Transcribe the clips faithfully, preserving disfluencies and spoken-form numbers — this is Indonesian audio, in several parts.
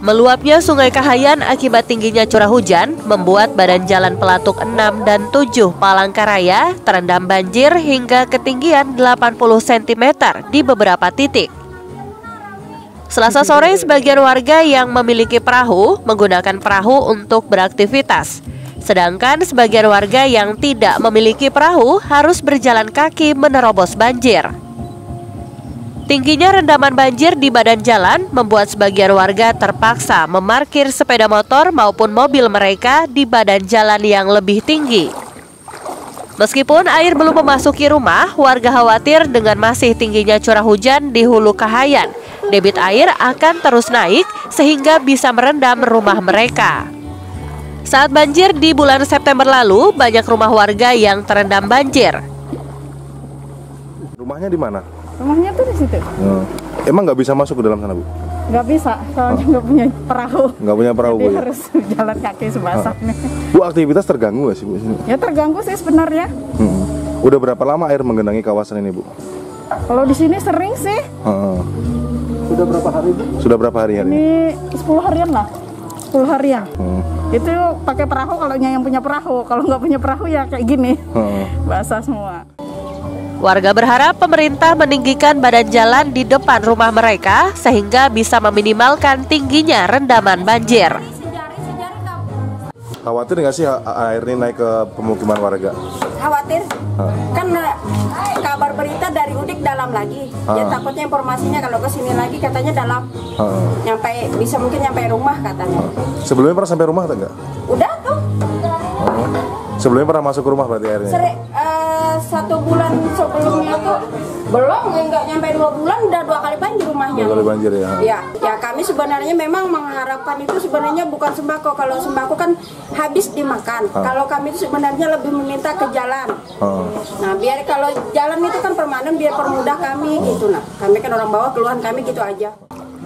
Meluapnya Sungai Kahayan akibat tingginya curah hujan membuat badan jalan Pelatuk enam dan tujuh Palangkaraya terendam banjir hingga ketinggian delapan puluh sentimeter di beberapa titik. Selasa sore, sebagian warga yang memiliki perahu menggunakan perahu untuk beraktivitas. Sedangkan sebagian warga yang tidak memiliki perahu harus berjalan kaki menerobos banjir. Tingginya rendaman banjir di badan jalan membuat sebagian warga terpaksa memarkir sepeda motor maupun mobil mereka di badan jalan yang lebih tinggi. Meskipun air belum memasuki rumah, warga khawatir dengan masih tingginya curah hujan di Hulu Kahayan. Debit air akan terus naik sehingga bisa merendam rumah mereka. Saat banjir di bulan September lalu, banyak rumah warga yang terendam banjir. Rumahnya di mana? Rumahnya tuh di situ. Hmm. Emang nggak bisa masuk ke dalam sana, Bu? Nggak bisa, soalnya nggak punya perahu. Nggak punya perahu, Jadi Bu, ya? harus jalan kaki sebasah nih. Bu, aktivitas terganggu nggak sih, Bu? Sini? Ya terganggu sih sebenarnya. Hmm. Udah berapa lama air menggenangi kawasan ini, Bu? Kalau di sini sering sih. Hmm. Sudah berapa hari, Bu? Sudah berapa hari hari? Ini sepuluh harian lah. sepuluh harian. Hmm. Itu pakai perahu kalau yang punya perahu. Kalau nggak punya perahu ya kayak gini. Hmm. Basah semua. Warga berharap pemerintah meninggikan badan jalan di depan rumah mereka sehingga bisa meminimalkan tingginya rendaman banjir. Khawatir nggak sih air ini naik ke pemukiman warga? Khawatir, Ha. kan kabar berita dari Udik dalam lagi. Ha. Ya takutnya informasinya kalau ke sini lagi katanya dalam, Ha. nyampe bisa mungkin nyampe rumah katanya. Sebelumnya pernah sampai rumah atau enggak? Udah tuh, Oh. Sebelumnya pernah masuk ke rumah berarti airnya? seri, eh, satu bulan sebelumnya tuh belum, nggak nyampe dua bulan udah dua kali banjir rumahnya. Dua kali banjir ya? Ya, ya kami sebenarnya memang mengharapkan itu sebenarnya bukan sembako. Kalau sembako kan habis dimakan. Ha. Kalau kami itu sebenarnya lebih meminta ke jalan. Ha. Nah, biar kalau jalan itu kan permanen, biar permudah kami gitu. Nah, kami kan orang bawah, keluhan kami gitu aja.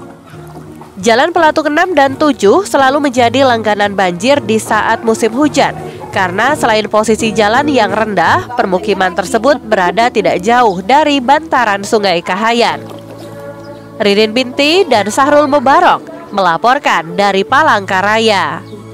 Jalan Pelatuk enam dan tujuh selalu menjadi langganan banjir di saat musim hujan. Karena selain posisi jalan yang rendah, permukiman tersebut berada tidak jauh dari bantaran Sungai Kahayan. Ririn Binti dan Sahrul Mubarok melaporkan dari Palangkaraya.